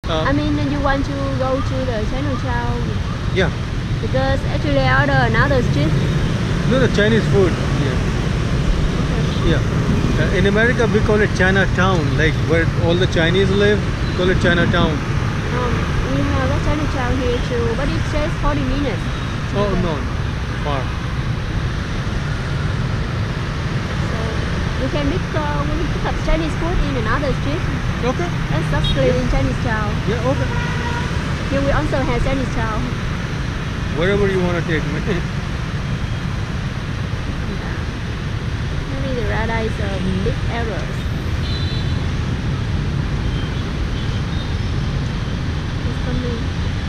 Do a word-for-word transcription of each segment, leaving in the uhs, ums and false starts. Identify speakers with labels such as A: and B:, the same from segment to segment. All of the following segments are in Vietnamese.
A: Uh,
B: I mean, you want to go to the Chinatown?
A: yeah.
B: Because actually I order another street.
A: No, the Chinese food. Yeah. Yeah. Uh, in America, we call it Chinatown, like where all the Chinese live. We call it Chinatown.
B: Um, we have a Chinatown here too, but it says forty minutes.
A: Oh no, far.
B: So we can pick, uh, we can pick up Chinese food in another street.
A: Okay.
B: That's actually
A: Yeah.
B: in Chinatown.
A: Yeah. Okay.
B: Here we also have Chinatown.
A: Wherever you want to take me.
B: Maybe the radar is a big error. It's coming.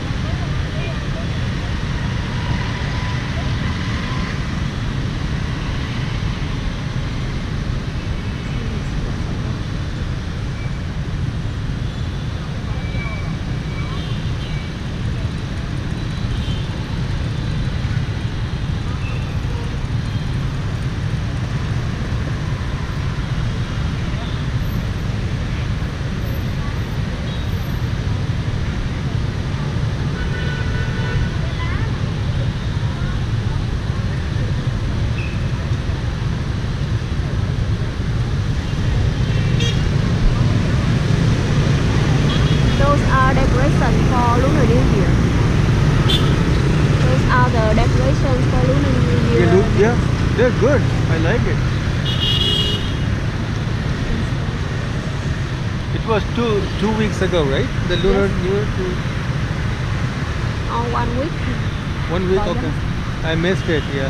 B: Those are decorations for Lunar New Year. Those are the decorations for Lunar New
A: You
B: Year.
A: look, yeah, they're good. I like it. It was two two weeks ago, right? The lunar
B: Yes.
A: new year. Two,
B: On one week.
A: one week.
B: Oh,
A: Okay. I missed it. Yeah.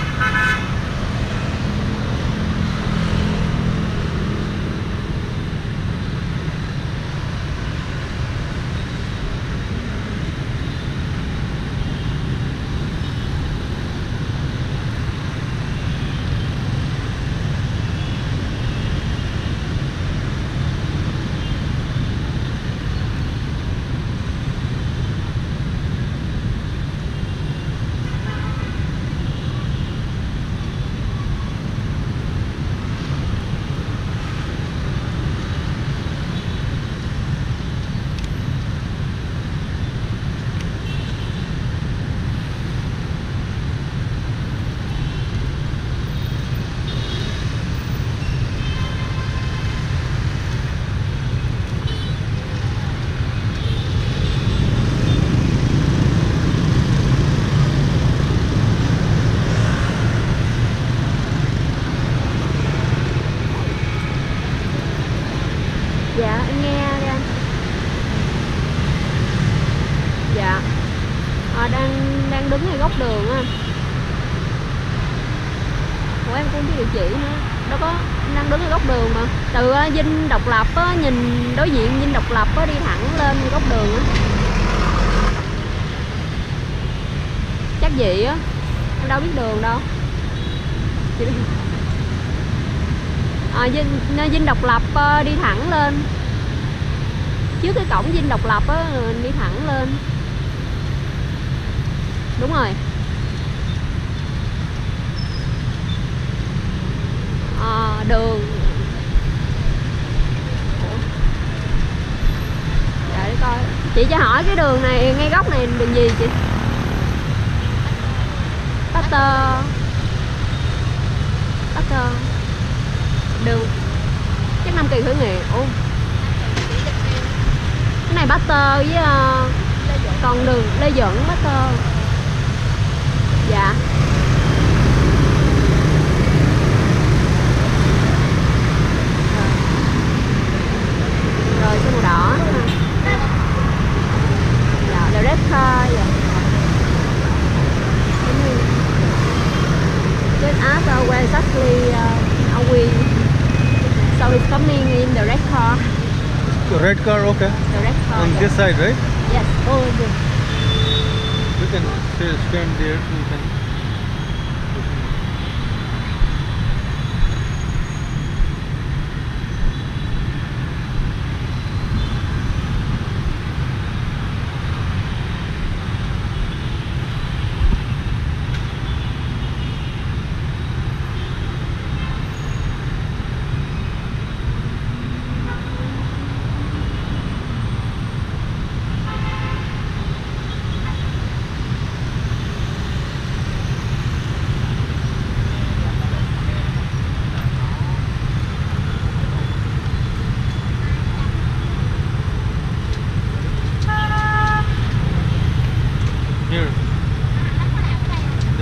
B: Dạ em nghe đây anh. Dạ à, đang đang đứng ngay góc đường á. Ủa em cũng biết địa chỉ nữa. Đâu có, em đang đứng ngay góc đường mà. Từ uh, Dinh Độc Lập á, nhìn đối diện Dinh Độc Lập á, đi thẳng lên góc đường á. Chắc vậy á. Em đâu biết đường đâu. Chị biết. À, Dinh, Dinh Độc Lập uh, đi thẳng lên. Trước cái cổng Dinh Độc Lập á, đi thẳng lên. Đúng rồi. À, đường. Ủa? Dạ để coi. Chị cho hỏi cái đường này, ngay góc này đường gì chị? Butter. Butter. Đường. Chắc Nam Kỳ khởi nghiệp. Ủa? Cái này Butter với uh, còn đường Lê Duẩn Butter. Dạ. Rồi cái màu đỏ. Dạ, the red car. Dạ. Just ask uh, where exactly uh, are we? So it's coming in the red car.
A: The red car, okay.
B: The red car.
A: On
B: yeah.
A: this side, right?
B: Yes. Oh, good.
A: You can stay, stand there. You can.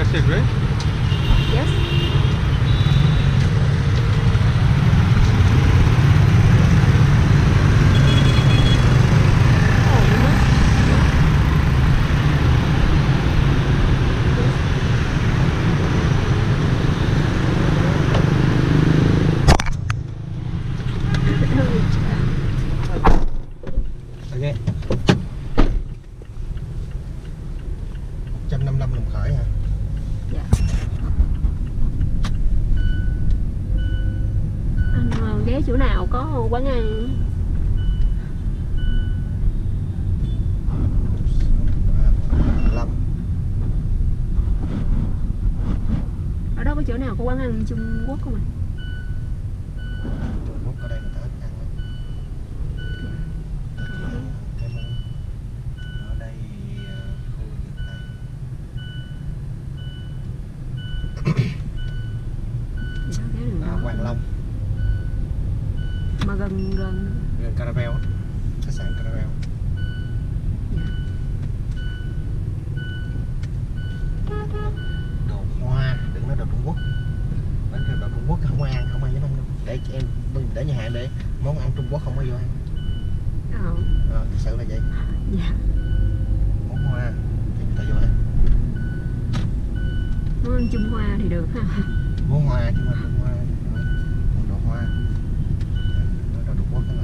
A: plastic, right?
B: Yes.
C: Ok. một trăm năm mươi lăm đồng khởi hả?
B: Dạ. Anh ờ, ghé chỗ nào có quán ăn?
C: Lâm.
B: Ở đó có chỗ nào có quán ăn Trung Quốc không ạ?
C: Trung Quốc ở đây người ta ít ăn lắm. Cảm ơn. Ở đây ờ, khu vực này.
B: Dạ, ghé đường
C: À,
B: đó.
C: Hoàng Long,
B: Mà gần gần.
C: gần Caravel, á. Khách sạn Caravel.
B: Dạ.
C: Đồ hoa, đừng nói đồ Trung Quốc. Bánh đồ Trung Quốc không ai ăn, không ai dám ăn đâu. Để chị em để nhà hàng để món ăn Trung Quốc không có vô ăn.
B: Ờ.
C: Ờ, thật sự là vậy.
B: Dạ.
C: Món hoa thì người ta vô ăn.
B: Món ăn Trung Hoa thì được ha.
C: Món hoa chứ mà Trung Hoa. Còn đồ hoa. Nói đồ Trung Quốc đó là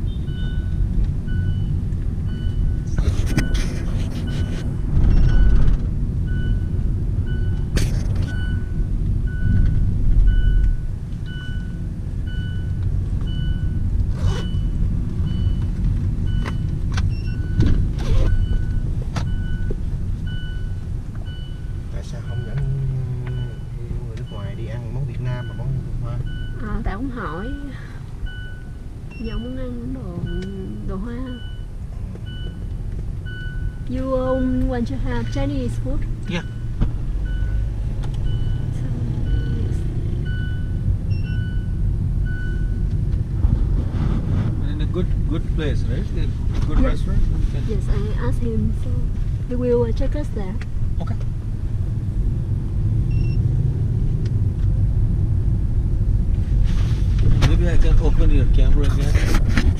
C: tại sao không dẫn người nước ngoài đi ăn món Việt Nam mà món Trung Hoa?
B: Ờ, tại ông hỏi giờ muốn ăn đồ đồ Hoa. You um, want to have Chinese food?
A: Yeah.
B: So, yes.
A: In a good good place, right? A good
B: Yeah.
A: restaurant. Okay.
B: Yes, I asked him, so he will uh, take us there.
C: Okay.
A: Maybe I can open your camera again.